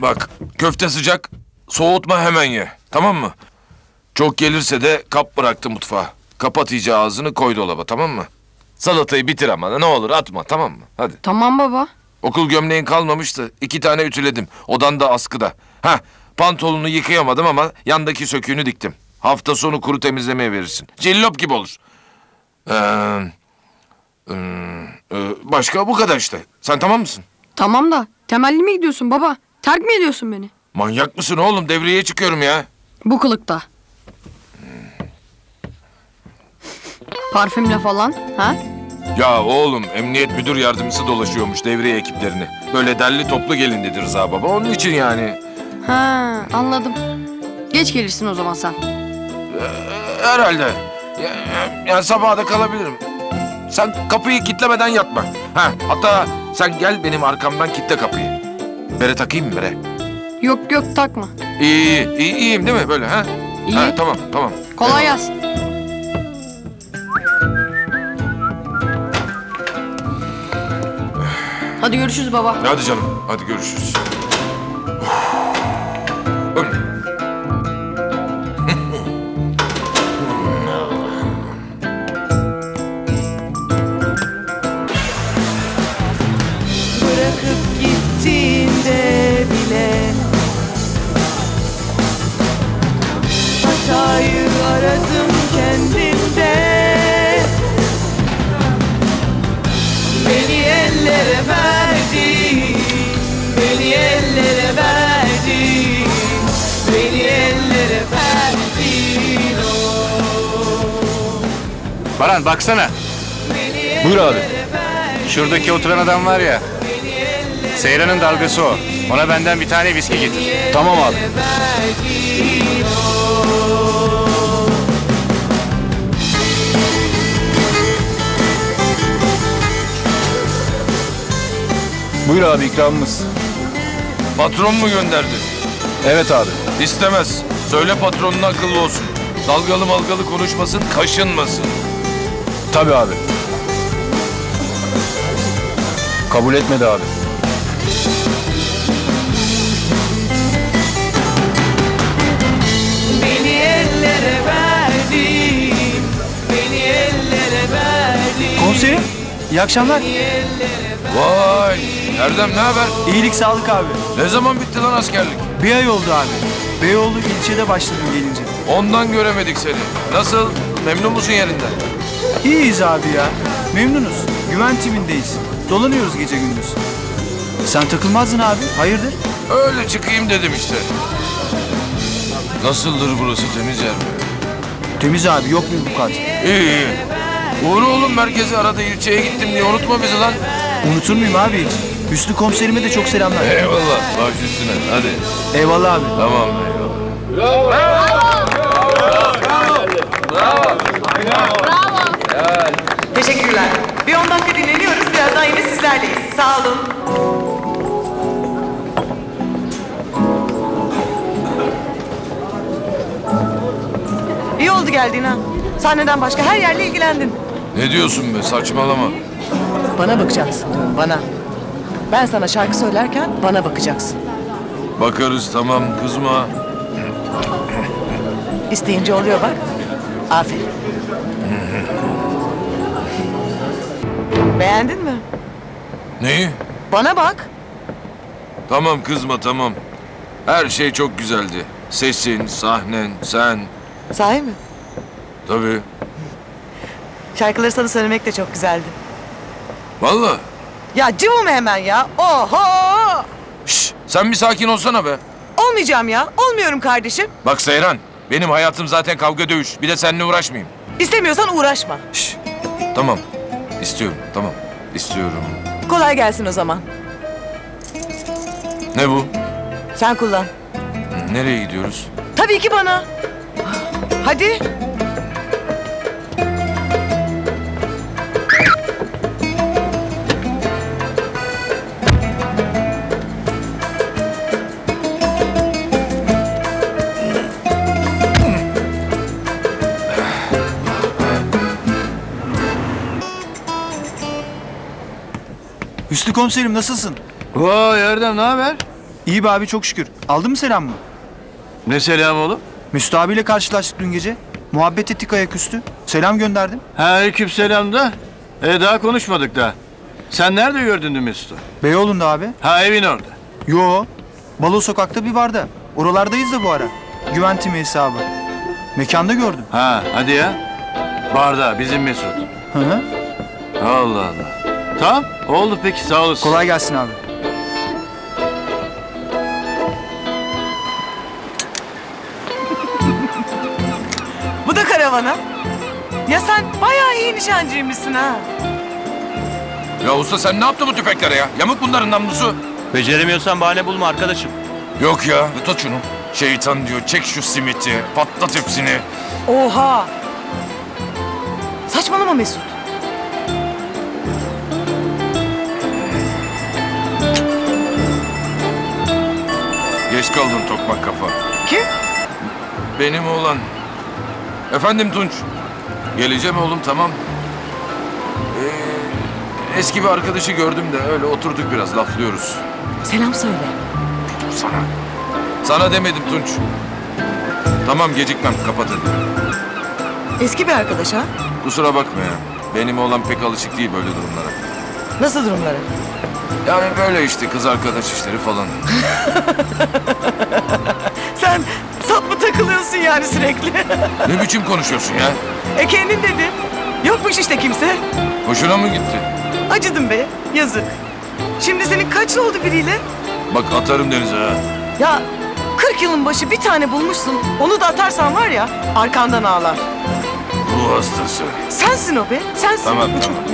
Bak, köfte sıcak, soğutma hemen ye. Tamam mı? Çok gelirse de kap bıraktı mutfağa. Kapat iyice ağzını, koy dolaba, tamam mı? Salatayı bitir ama ne olur atma, tamam mı? Hadi. Tamam baba. Okul gömleğin kalmamıştı. 2 tane ütüledim. Odan da askıda. Ha, pantolonunu yıkayamadım ama yandaki söküğünü diktim. Hafta sonu kuru temizlemeye verirsin. Cillop gibi olur. Başka bu kadar işte. Sen tamam mısın? Tamam da temelli mi gidiyorsun baba? Terk mi ediyorsun beni? Manyak mısın oğlum? Devreye çıkıyorum ya. Bu kılıkta. Parfümle falan, ha? Ya oğlum, emniyet müdür yardımcısı dolaşıyormuş devriye ekiplerini. Böyle derli toplu gelin dedi Rıza baba. Onun için yani. Ha, anladım. Geç gelirsin o zaman sen. Herhalde. Yani sabaha da kalabilirim. Sen kapıyı kilitlemeden yatma. Ha, hatta sen gel benim arkamdan kilitle kapıyı. Bere takayım mı bere? Yok yok takma. İyiyim değil mi böyle ha? İyi. Ha, tamam. Kolay Eyvallah. gelsin. Hadi görüşürüz baba. Hadi canım, hadi görüşürüz. Bırakıp gittiğinde bile hatayı aradım kendimde. Beni ellere verdin, beni ellere verdin, beni ellere verdin. Baran baksana. Buyur abi. Şuradaki oturan adam var ya. Seyran'ın dalgası o. Ona benden bir tane viski getir. Tamam abi. Buyur abi, ikramımız. Patron mu gönderdi? Evet abi. İstemez. Söyle patronuna akıllı olsun. Dalgalı malgalı konuşmasın, kaşınmasın. Tabii abi. Kabul etmedi abi. Beni ellere verdin, beni ellere verdin. Komiserim, iyi akşamlar. Vay! Erdem ne haber? İyilik sağlık abi. Ne zaman bitti lan askerlik? Bir ay oldu abi. Beyoğlu ilçede başladım gelince. Ondan göremedik seni. Nasıl? Memnun musun yerinden? İyiyiz abi ya. Memnunuz. Güven timindeyiz. Dolanıyoruz gece gündüz. Sen takılmazdın abi. Hayırdır? Öyle çıkayım dedim işte. Nasıldır burası, temiz yer mi? Temiz abi, yok mu bu kat? İyi. Uğur oğlum merkezi arada ilçeye gittim diye unutma bizi lan. Unutur muyum abi hiç? Hüsnü komiserime de çok selamlar. Eyvallah. Baş üstüne. Hadi. Eyvallah abi. Tamam eyvallah. Teşekkürler. Bir 10 dakika dinleniyoruz. Birazdan yine sizlerleyiz. Sağ olun. İyi oldu geldiğin ha. Sahneden başka her yerle ilgilendin. Ne diyorsun be, saçmalama. Bana bakacaksın diyorum, bana. Ben sana şarkı söylerken bana bakacaksın. Bakarız, tamam, kızma. İsteyince oluyor bak. Aferin. Beğendin mi? Neyi? Bana bak. Tamam kızma, tamam. Her şey çok güzeldi. Sesin, sahnen, sen. Sahi mi? Tabii. Şarkıları sana söylemek de çok güzeldi. Vallahi. Ya cıvım hemen ya. Oho! Şş, sen bir sakin olsana be. Olmayacağım ya. Olmuyorum kardeşim. Bak Seyran, benim hayatım zaten kavga dövüş. Bir de seninle uğraşmayayım. İstemiyorsan uğraşma. Şş, tamam. İstiyorum, tamam. İstiyorum. Kolay gelsin o zaman. Ne bu? Sen kullan. Nereye gidiyoruz? Tabii ki bana. Hadi. Hüsnü komiserim nasılsın? Vay Erdem, ne haber? İyi be abi çok şükür. Aldın mı selam mı? Ne selam oğlum? Mesut abiyle karşılaştık dün gece. Muhabbet ettik ayaküstü. Selam gönderdim. Ha aleyküm selam da. Daha konuşmadık da. Sen nerede gördün dün Mesut'u? Beyoğlu'nda abi. Ha evin orada. Yo. Balo sokakta bir barda. Oralardayız da bu ara. Güven timi hesabı. Mekanda gördüm. Ha hadi ya. Barda bizim Mesut. Hı hı. Allah Allah. Tamam oldu peki sağ olasın. Kolay gelsin abi. Bu da karavana. Ya sen bayağı iyi nişancıymışsın ha. Ya usta sen ne yaptın bu tüfeklere ya? Yamuk bunların namlusu. Beceremiyorsan bahane bulma arkadaşım. Yok ya. Tut şunu. Şeytan diyor çek şu simiti. Patlat hepsini. Oha. Saçmalama Mesut. Geç kaldın tokmak kafa. Kim? Benim oğlan. Efendim Tunç. Geleceğim oğlum tamam. Eski bir arkadaşı gördüm de öyle oturduk biraz laflıyoruz. Selam söyle. Sana. Sana demedim Tunç. Tamam gecikmem kapat hadi. Eski bir arkadaş ha? Kusura bakma ya. Benim oğlan pek alışık değil böyle durumlara. Nasıl durumları? Yani böyle işte kız arkadaş işleri falan. Sen sap mı takılıyorsun yani sürekli? Ne biçim konuşuyorsun ya? Kendin dedin. Yokmuş işte kimse. Hoşuna mı gitti? Acıdım be. Yazık. Şimdi senin kaç yıl oldu biriyle? Bak atarım denize ha. Ya 40 yılın başı bir tane bulmuşsun. Onu da atarsan var ya arkandan ağlar. Ruh hastası. Sensin o be. Sensin. Tamam tamam.